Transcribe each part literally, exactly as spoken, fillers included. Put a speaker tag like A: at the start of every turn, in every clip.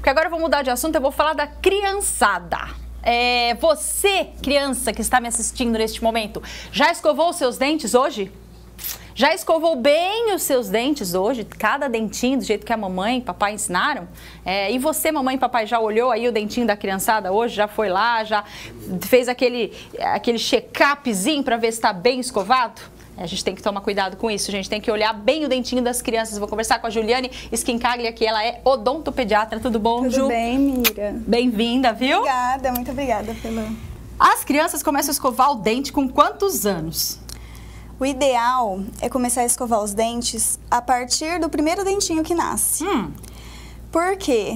A: Porque agora eu vou mudar de assunto, eu vou falar da criançada. É, você, criança que está me assistindo neste momento, já escovou os seus dentes hoje? Já escovou bem os seus dentes hoje? Cada dentinho do jeito que a mamãe e papai ensinaram? É, e você, mamãe e papai, já olhou aí o dentinho da criançada hoje? Já foi lá, já fez aquele, aquele check-upzinho para ver se está bem escovado? A gente tem que tomar cuidado com isso, gente. Tem que olhar bem o dentinho das crianças. Vou conversar com a Juliane Skincaglia, que ela é odontopediatra. Tudo bom,
B: Tudo
A: Ju?
B: Tudo bem, Mira.
A: Bem-vinda, viu?
B: Obrigada, muito obrigada pelo...
A: As crianças começam a escovar o dente com quantos anos?
B: O ideal é começar a escovar os dentes a partir do primeiro dentinho que nasce.
A: Hum.
B: Por quê?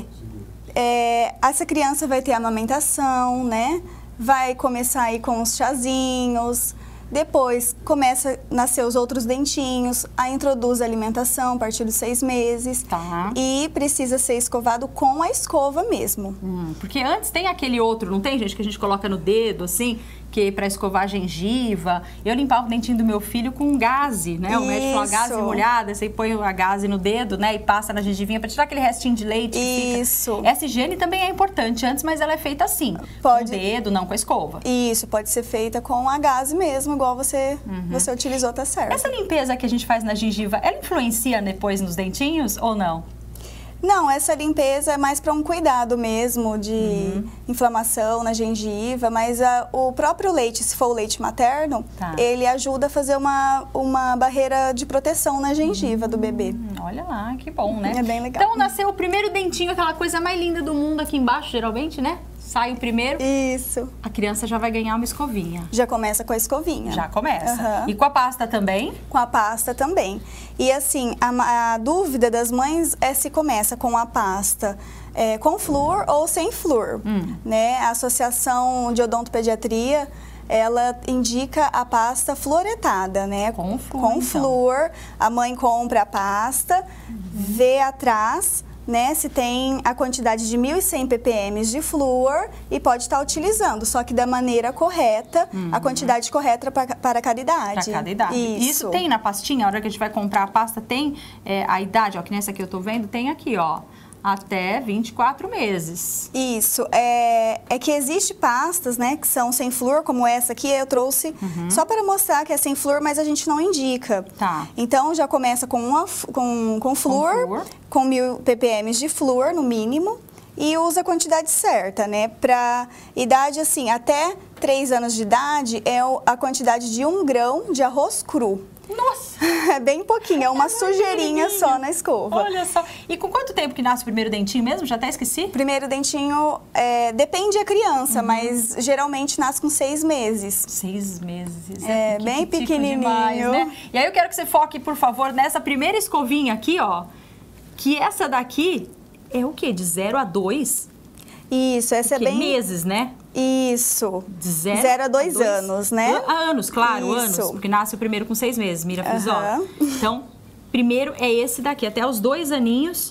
B: É, essa criança vai ter amamentação, né? Vai começar aí com os chazinhos. Depois começa a nascer os outros dentinhos, aí introduz a alimentação a partir dos seis meses.
A: Tá.
B: E precisa ser escovado com a escova mesmo.
A: Hum, porque antes tem aquele outro, não tem, gente, que a gente coloca no dedo, assim, que é pra escovar a gengiva. Eu limpava o dentinho do meu filho com gaze, né? O médico falou, gaze molhada, você põe a gaze no dedo, né? E passa na gengivinha pra tirar aquele restinho de leite que
B: Isso.
A: fica. Essa higiene também é importante antes, mas ela é feita assim,
B: pode...
A: com o dedo, não com a escova.
B: Isso, pode ser feita com a gaze mesmo, igual você, uhum. você utilizou, tá certo.
A: Essa limpeza que a gente faz na gengiva, ela influencia depois nos dentinhos ou não?
B: Não, essa limpeza é mais para um cuidado mesmo de uhum. inflamação na gengiva, mas a, o próprio leite, se for o leite materno, tá. ele ajuda a fazer uma, uma barreira de proteção na gengiva uhum. do bebê.
A: Olha lá, que bom, né?
B: É bem legal.
A: Então nasceu o primeiro dentinho, aquela coisa mais linda do mundo aqui embaixo, geralmente, né? Sai o primeiro,
B: isso.
A: A criança já vai ganhar uma escovinha.
B: Já começa com a escovinha.
A: Já começa.
B: Uhum.
A: E com a pasta também?
B: Com a pasta também. E assim, a, a dúvida das mães é se começa com a pasta é, com flúor ou sem flúor. Hum. Né? A Associação de Odontopediatria, ela indica a pasta fluoretada, né?
A: Com flúor,
B: Com
A: então.
B: flúor. A mãe compra a pasta, uhum. vê atrás... Né, se tem a quantidade de mil e cem ppm de flúor e pode estar utilizando, só que da maneira correta, uhum. a quantidade correta pra, para cada idade.
A: Para cada idade. Isso. Isso tem na pastinha, a hora que a gente vai comprar a pasta, tem é, a idade, ó, que nessa aqui eu tô vendo, tem aqui, ó. Até vinte e quatro meses.
B: Isso. É, é que existe pastas, né, que são sem flúor, como essa aqui, eu trouxe uhum. só para mostrar que é sem flúor, mas a gente não indica.
A: Tá.
B: Então, já começa com, uma, com, com flúor, com, flúor. com mil ppm de flúor, no mínimo, e usa a quantidade certa, né? Para idade, assim, até três anos de idade, é a quantidade de um grão de arroz cru.
A: Nossa!
B: É bem pouquinho, é uma é sujeirinha só na escova.
A: Olha só. E com quanto tempo que nasce o primeiro dentinho mesmo? Já até esqueci?
B: Primeiro dentinho, é, depende da criança, uhum. mas geralmente nasce com seis meses.
A: Seis meses.
B: É, é bem pequenininho.
A: Demais, né? E aí eu quero que você foque, por favor, nessa primeira escovinha aqui, ó. Que essa daqui é o quê? De zero a dois?
B: Isso, essa é bem...
A: meses, né?
B: Isso.
A: De zero,
B: zero a dois,
A: dois
B: anos, né?
A: Anos, claro,
B: Isso.
A: anos. Porque nasce o primeiro com seis meses, Mira fez, ó.
B: Uhum.
A: Então, primeiro é esse daqui. Até os dois aninhos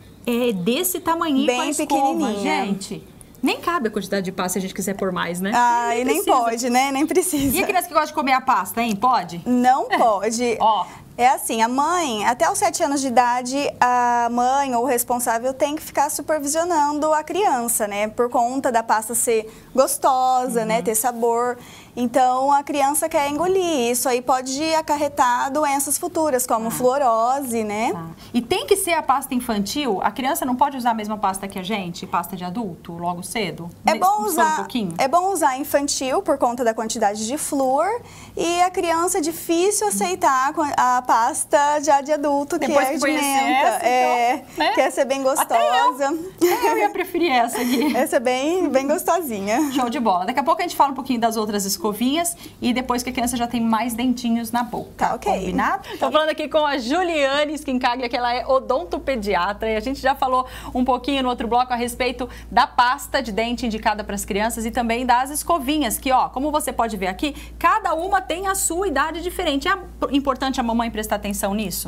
A: é desse tamanhinho
B: bem
A: com a escova, gente. Nem cabe a quantidade de pasta se a gente quiser pôr mais, né?
B: Ah,
A: nem
B: e nem
A: precisa.
B: pode, né? Nem precisa.
A: E a criança que gosta de comer a pasta, hein? Pode?
B: Não
A: é.
B: pode.
A: Ó.
B: É assim, a mãe, até os sete anos de idade, a mãe ou o responsável tem que ficar supervisionando a criança, né? Por conta da pasta ser gostosa, uhum. né? Ter sabor. Então, a criança quer engolir. Isso aí pode acarretar doenças futuras, como ah. fluorose, né?
A: Ah. E tem que ser a pasta infantil? A criança não pode usar a mesma pasta que a gente? Pasta de adulto, logo cedo?
B: É bom usar,
A: um pouquinho?
B: é bom usar infantil, por conta da quantidade de flúor. E a criança é difícil aceitar a pasta já de adulto, que
A: Depois
B: é
A: que
B: de menta.
A: essa,
B: é,
A: então, né?
B: Quer ser bem gostosa.
A: Até eu, Até eu ia preferir essa aqui.
B: Essa é bem, bem gostosinha.
A: Show de bola. Daqui a pouco a gente fala um pouquinho das outras escovinhas e depois que a criança já tem mais dentinhos na boca.
B: Tá, ok.
A: Combinado? Estou falando aqui com a Juliane Skincaglia, que ela é odontopediatra, e a gente já falou um pouquinho no outro bloco a respeito da pasta de dente indicada para as crianças e também das escovinhas, que, ó, como você pode ver aqui, cada uma tem a sua idade diferente. É importante a mamãe prestar atenção nisso?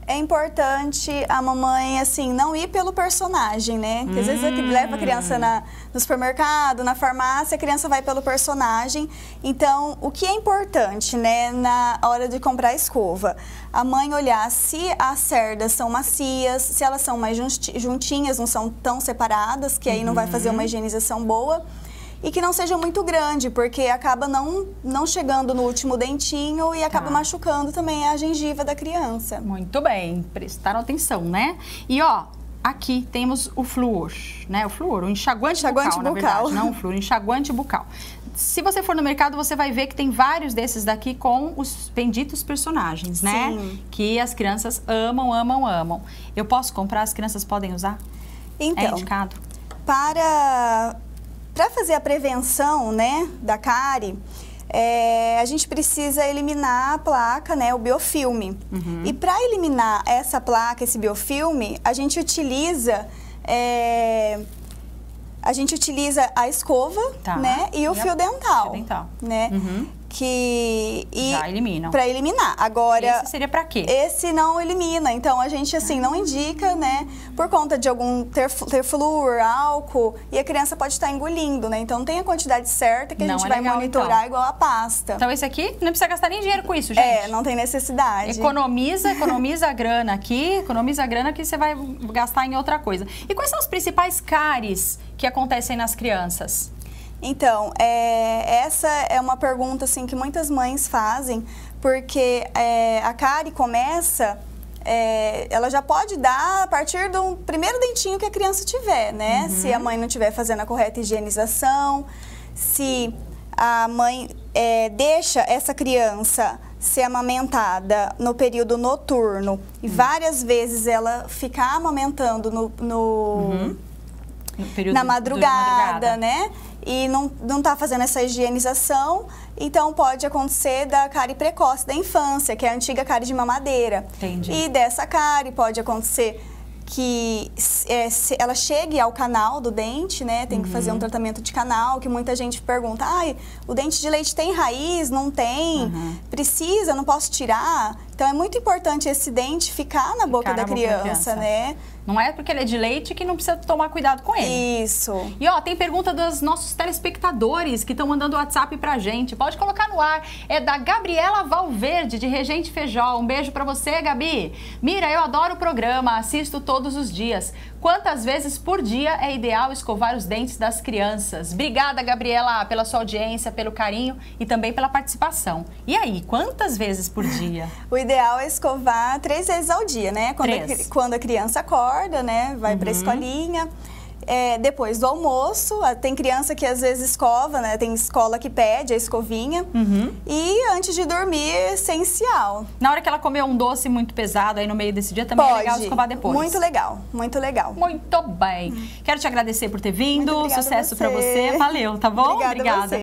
B: é importante a mamãe, assim, não ir pelo personagem, né? Porque às vezes
A: Hum.
B: leva a criança na, no supermercado, na farmácia, a criança vai pelo personagem. Então, o que é importante, né, na hora de comprar a escova? A mãe olhar se as cerdas são macias, se elas são mais junti- juntinhas, não são tão separadas, que aí não vai fazer uma higienização boa. E que não seja muito grande, porque acaba não, não chegando no último dentinho e acaba
A: Tá.
B: machucando também a gengiva da criança.
A: Muito bem, prestaram atenção, né? E ó, aqui temos o flúor, né? O flúor, o enxaguante,
B: Enxaguante
A: bucal,
B: bucal.
A: na verdade, não o flúor, enxaguante bucal. Se você for no mercado, você vai ver que tem vários desses daqui com os benditos personagens, né?
B: Sim.
A: Que as crianças amam, amam, amam. Eu posso comprar? As crianças podem usar? É
B: Então,
A: indicado?
B: para, para fazer a prevenção, né, da cárie, é, a gente precisa eliminar a placa, né, o biofilme.
A: Uhum.
B: E para eliminar essa placa, esse biofilme, a gente utiliza... é, a gente utiliza a escova,
A: Tá.
B: né, e o
A: E a-
B: fio dental,
A: fio dental.
B: né,
A: Uhum.
B: que e
A: Já eliminam.
B: para eliminar. Agora,
A: Esse seria pra quê?
B: esse não elimina, então a gente assim não indica, né, por conta de algum ter, ter flúor, álcool, e a criança pode estar engolindo, né? Então tem a quantidade certa que a
A: Não
B: gente
A: é
B: vai
A: legal,
B: monitorar
A: então.
B: igual a pasta.
A: Então esse aqui não precisa gastar nem dinheiro com isso, gente.
B: É, não tem necessidade.
A: Economiza, economiza a grana aqui, economiza a grana que você vai gastar em outra coisa. E quais são os principais cáries que acontecem nas crianças?
B: Então, é, essa é uma pergunta assim que muitas mães fazem, porque é, a cárie começa, é, ela já pode dar a partir do primeiro dentinho que a criança tiver, né?
A: Uhum.
B: Se a mãe não estiver fazendo a correta higienização, se a mãe é, deixa essa criança ser amamentada no período noturno e várias vezes ela ficar amamentando no... no
A: Uhum. No período
B: na
A: do-
B: madrugada,
A: de madrugada.
B: né? E não, não tá fazendo essa higienização, então pode acontecer da cárie precoce da infância, que é a antiga cárie de mamadeira.
A: Entendi.
B: E dessa cárie pode acontecer que é, se ela chegue ao canal do dente, né? Tem que
A: Uhum.
B: fazer um tratamento de canal, que muita gente pergunta, ai, o dente de leite tem raiz? Não tem?
A: Uhum.
B: Precisa? Não posso tirar? Então é muito importante esse dente ficar na boca
A: na
B: da
A: boca da
B: criança,
A: criança.
B: né?
A: Não é porque ele é de leite que não precisa tomar cuidado com ele.
B: Isso.
A: E ó, tem pergunta dos nossos telespectadores que estão mandando WhatsApp pra gente. Pode colocar no ar. É da Gabriela Valverde, de Regente Feijó. Um beijo pra você, Gabi. Mira, eu adoro o programa, assisto todos os dias. Quantas vezes por dia é ideal escovar os dentes das crianças? Obrigada, Gabriela, pela sua audiência, pelo carinho e também pela participação. E aí, quantas vezes por dia?
B: O ideal é escovar três vezes ao dia, né? Quando, a,
A: Três.
B: cri- quando a criança acorda, né? Vai pra escolinha. É, depois do almoço, ah, tem criança que às vezes escova, né? Tem escola que pede a escovinha.
A: Uhum.
B: E antes de dormir, é essencial.
A: Na hora que ela comeu um doce muito pesado aí no meio desse dia, também é legal escovar depois.
B: Muito legal, muito legal.
A: Muito bem. Quero te agradecer por ter vindo.
B: Muito obrigada a
A: Sucesso pra
B: você.
A: você. Valeu, tá bom?
B: Obrigada a você.